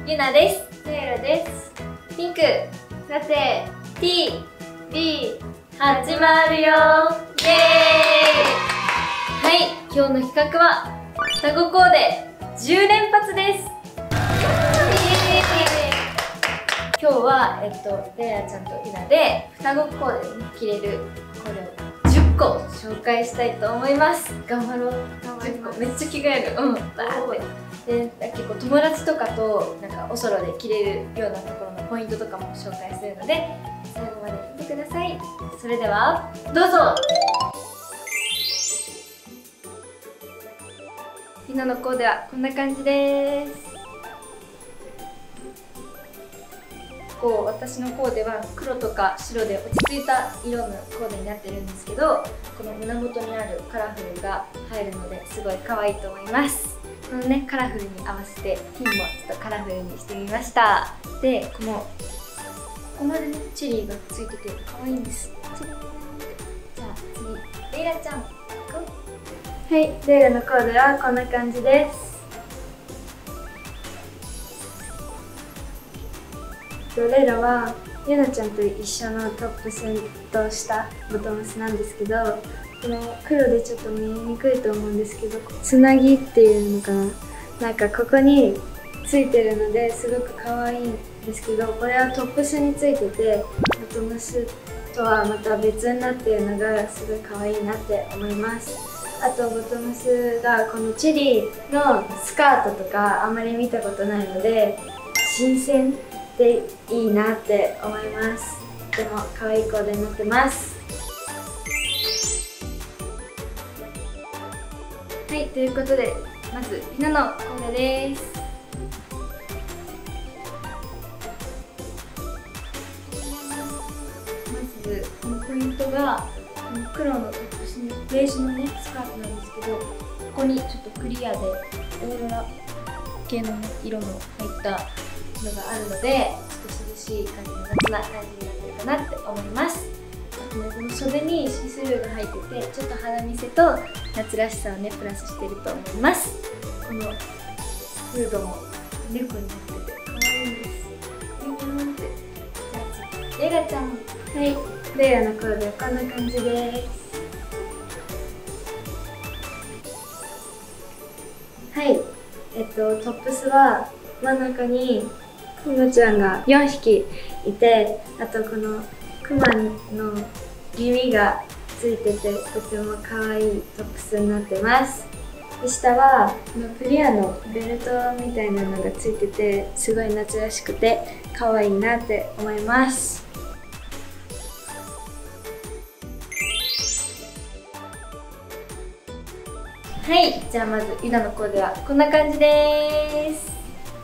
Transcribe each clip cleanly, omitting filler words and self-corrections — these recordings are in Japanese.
ゆなです。レイラです。ピンク、さて、T、B、始まるよ。イエーイ。はい、今日の企画は双子コーデ10連発です。今日はレイラちゃんとゆなで双子コーデで着れるコーデを10個紹介したいと思います。頑張ろう。10個めっちゃ着替える。バーって。で結構友達とかとなんかおそろで着れるようなところのポイントとかも紹介するので最後まで見てください。それではどうぞ。みんなのコーデはこんな感じです。私のコーデは黒とか白で落ち着いた色のコーデになってるんですけど、この胸元にあるカラフルが入るのですごい可愛いと思います。このねカラフルに合わせてピンもちょっとカラフルにしてみました。でここまでねチェリーがついてて可愛いんです。じゃあ次レイラちゃん。はい、レイラのコーデはこんな感じです。レイラはゆなちゃんと一緒のトップスとしたボトムスなんですけど、この黒でちょっと見えにくいと思うんですけど、つなぎっていうのかな、なんかここについてるのですごく可愛いんですけど、これはトップスについててボトムスとはまた別になっているのがすごい可愛いなって思います。あとボトムスがこのチェリーのスカートとかあんまり見たことないので新鮮でいいなって思います。とても可愛いコーデになってます。はい、ということでまずひなのコーデです。まずこのポイントがこの黒のトップスにベージュのねスカートなんですけど、ここにちょっとクリアでオーロラ系のね色の入ったのがあるのでちょっと涼しい感じの夏な感じになってるかなって思います。あとねこの袖にシースルーが入っててちょっと肌見せと夏らしさをねプラスしてると思います。このフードも猫になってて可愛いんです。じゃあ次レイラちゃん。はい、レイラのコーデはこんな感じです。はい、トップスは真ん中にクマちゃんが4匹いて、あとこのクマの耳がついててとても可愛いトップスになってます。で下はこのクリアのベルトみたいなのがついててすごい夏らしくて可愛いなって思います。はい、じゃあまずゆなのコーデはこんな感じです。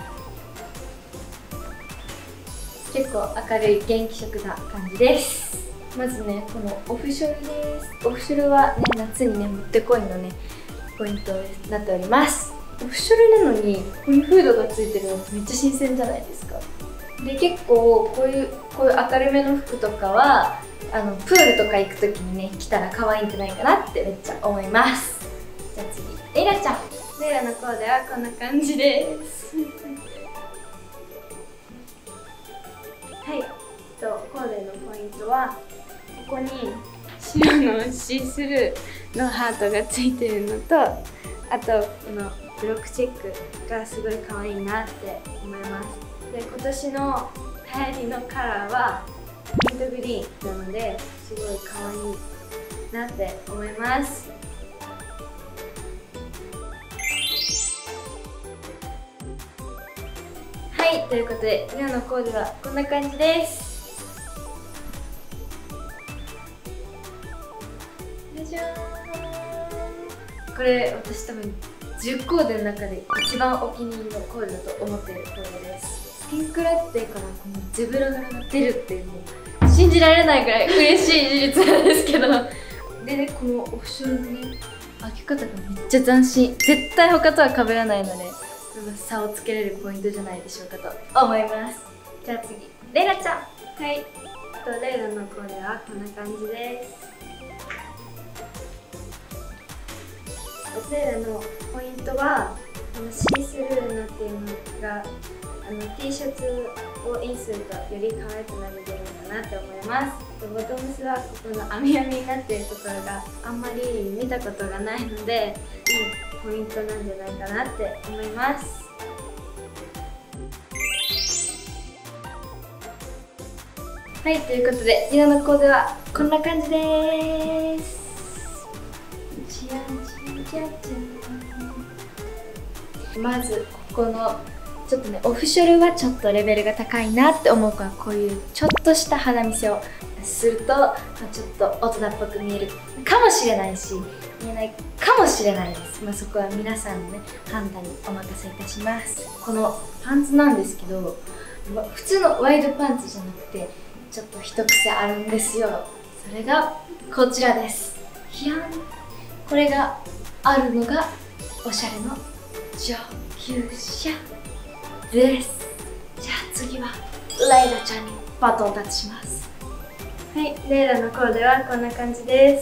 結構明るい元気色な感じです。まずねこのオフショルです。オフショルはね夏にねもってこいのねポイントになっております。オフショルなのにここにフードがついてるのってめっちゃ新鮮じゃないですか。で結構こういう明るめの服とかはプールとか行く時にね着たら可愛いんじゃないかなってめっちゃ思います。じゃあ次レイラちゃん。レイラのコーデはこんな感じですはい、コーデのポイントはここに白のシースルーのハートがついてるのと、あとこのブロックチェックがすごい可愛いなって思います。で今年の流行りのカラーはミントグリーンなのですごい可愛いなって思います。はい、ということで今のコーデはこんな感じです。よいしょー。これ私多分10コーデの中で一番お気に入りのコーデだと思っているコーデです。ピンクラッテからこのゼブラ柄が出るっていうのも信じられないぐらい嬉しい事実なんですけどでねこのオフショルのね開け方がめっちゃ斬新。絶対他とは被らないので差をつけれるポイントじゃないでしょうかと思います。じゃあ次レイラちゃん。はい、レイラのコーデはこんな感じです。レイラのポイントはこのシースルーになっているのが T シャツをインするとより可愛くなるんじゃないかなって思います。ボトムスはここの網網になっているところがあんまり見たことがないので、いいポイントなんじゃないかなって思います。はい、ということでリナのコーデはこんな感じです。じゃんじゃんじゃんじゃん。まずここのちょっとね、オフショルはちょっとレベルが高いなって思うから、こういうちょっとした肌見せをすると、ちょっと大人っぽく見えるかもしれないし、見えないかもしれないです。そこは皆さんのね、判断にお任せいたします。このパンツなんですけど、普通のワイドパンツじゃなくて、ちょっと一癖あるんですよ。それがこちらです。ひゃん。これがあるのがおしゃれの上級者です。じゃあ次はレイラちゃんにバトンタッチします。はい、レイラのコーデはこんな感じです。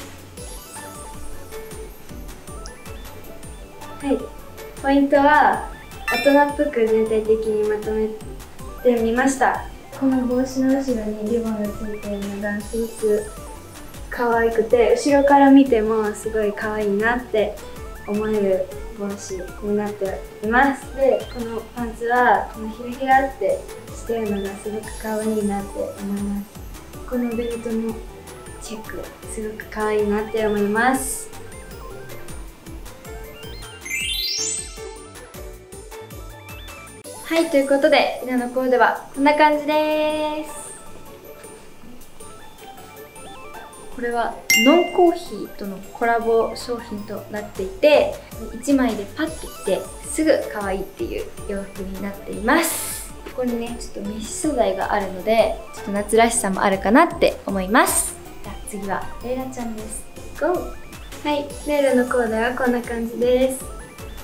はい、ポイントは大人っぽく全体的にまとめてみました。この帽子の後ろにリボンがついているのがすごく可愛くて、後ろから見てもすごい可愛いなって思える帽子になっています。で、このパンツはこのひらひらってしてるのがすごく可愛いなって思います。このベルトのチェックすごく可愛いなって思います。はい、ということでリナのコーデはこんな感じです。これはノンコーヒーとのコラボ商品となっていて、1枚でパッと着てすぐ可愛いっていう洋服になっています。ここにね、ちょっとメッシュ素材があるので、ちょっと夏らしさもあるかなって思います。じゃあ次はレイラちゃんです。ゴー。はい、レイラのコーデはこんな感じです。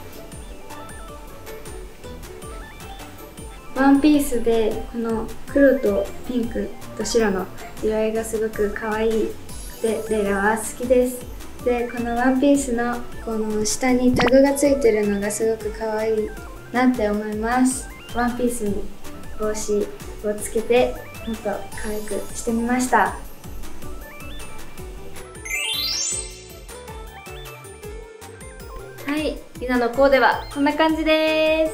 ワンピースでこの黒とピンクと白の色合いがすごく可愛いで、レイラは好きです。で、このワンピースのこの下にタグがついてるのがすごく可愛いなって思います。ワンピースに帽子をつけてもっと可愛くしてみました。はい、リナのコーデはこんな感じです。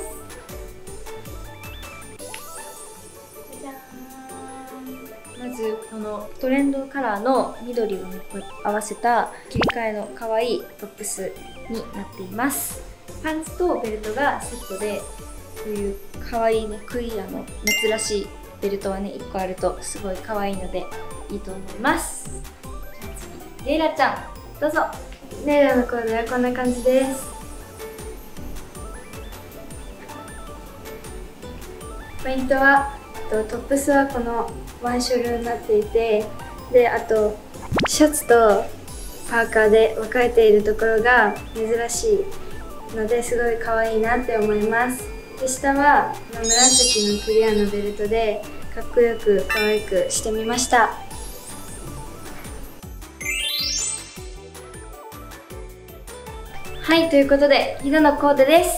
まずこのトレンドカラーの緑を、ね、合わせた切り替えの可愛いトップスになっています。パンツとベルトがセットで、こういう可愛いね、クイアの夏らしいベルトはね、1個あるとすごい可愛いのでいいと思います。じゃあ次、レイラちゃんどうぞ。レイラのコーデはこんな感じです。ポイントはトップスはこのワンショルになっていて、で、あとシャツとパーカーで分かれているところが珍しいのですごい可愛いなって思います。で、下は紫のクリアのベルトでかっこよく可愛くしてみました。はい、ということでリナのコーデです。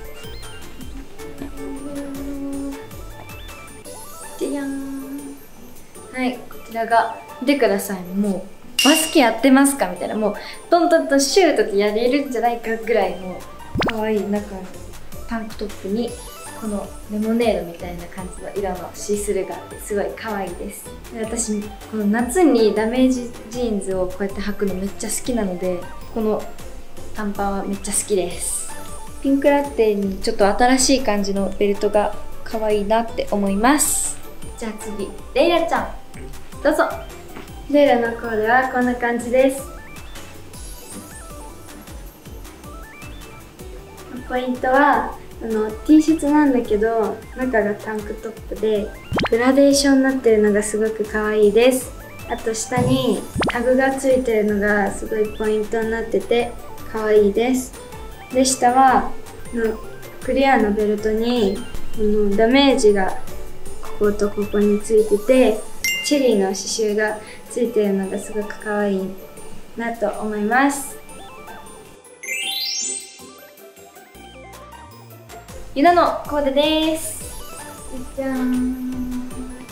じゃーん。はい、こちらが見てください。もうバスケやってますかみたいな、もうトントンとシュートってやれるんじゃないかぐらいの可愛い中のタンクトップにこのレモネードみたいな感じの色のシースルーがあってすごい可愛いです。で、私この夏にダメージジーンズをこうやって履くのめっちゃ好きなので、この短パンはめっちゃ好きです。ピンクラテにちょっと新しい感じのベルトが可愛いなって思います。じゃあ次、レイラちゃんどうぞ。レイラのコーデはこんな感じです。ポイントはT シャツなんだけど中がタンクトップでグラデーションになってるのがすごく可愛いです。あと下にタグがついてるのがすごいポイントになってて可愛いです。で、下はクリアのベルトにダメージがこことここについてて、チェリーの刺繍がついてるのがすごく可愛いなと思います。 ゆなのコーデです。 じゃーん。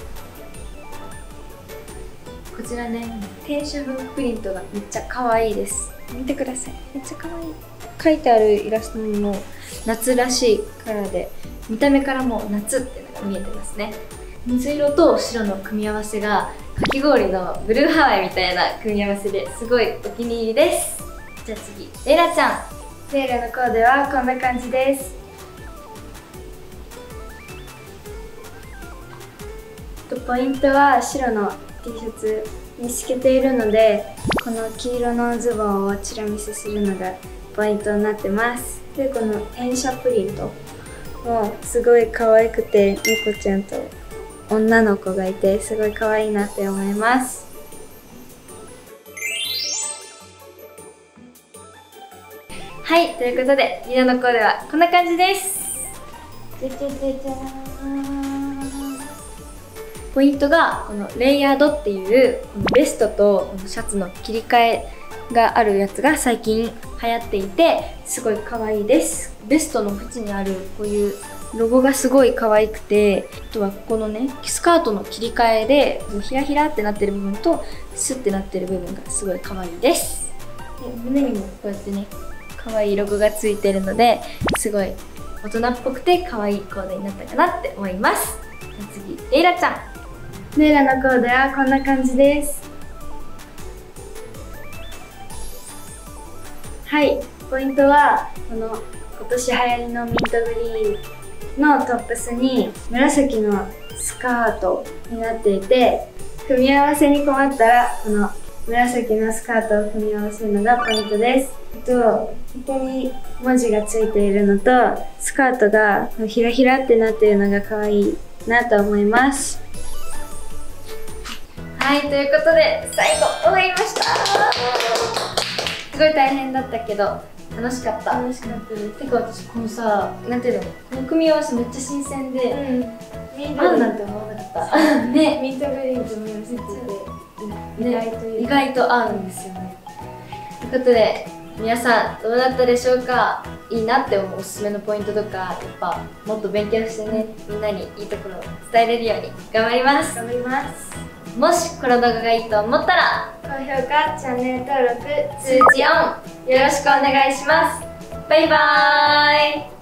こちらね、転写風プリントがめっちゃ可愛いです。見てください、めっちゃ可愛い。書いてあるイラストも夏らしいカラーで、見た目からもう夏っていうのが見えてますね。水色と白の組み合わせがかき氷のブルーハワイみたいな組み合わせですごいお気に入りです。じゃあ次、レイラちゃん。 レイラのコーデはこんな感じです。ポイントは白の T シャツに透けているので、この黄色のズボンをチラ見せするのがポイントになってます。で、この転写プリントもすごい可愛くて、猫ちゃんと女の子がいてすごい可愛いなって思います。 はい、ということでゆなのコーデはこんな感じです。 じゃじゃじゃじゃーん。 ポイントがこのレイヤードっていうこのベストとこのシャツの切り替えがあるやつが最近流行っていてすごい可愛いです。ベストの縁にあるこういうロゴがすごい可愛くて、あとはここのねスカートの切り替えでヒラヒラってなってる部分とスッてなってる部分がすごい可愛いです。で胸にもこうやってね可愛いロゴがついてるのですごい大人っぽくて可愛いコーデになったかなって思います。次、レイラちゃん。 レイラのコーデはこんな感じです。はい、ポイントはこの今年流行りのミントグリーンのトップスに紫のスカートになっていて、組み合わせに困ったらこの紫のスカートを組み合わせるのがポイントです。ここに文字がついているのとスカートがヒラヒラってなっているのが可愛いなと思います。 はい、ということで最後終わりました。すごい大変だったけど楽しかった。 楽しかったです。 てか私このさ、なんていうの、この組み合わせめっちゃ新鮮で、 ミン合うなんて思わなかったね。 ミントグリーンと組み合わせて意外と合うんですよね。ということで皆さんどうだったでしょうか。いいなって思うおすすめのポイントとかやっぱもっと勉強してね、みんなにいいところを伝えれるように頑張ります。 頑張ります。 もしこの動画がいいと思ったら高評価、チャンネル登録、 通知オンよろしくお願いします。バイバーイ。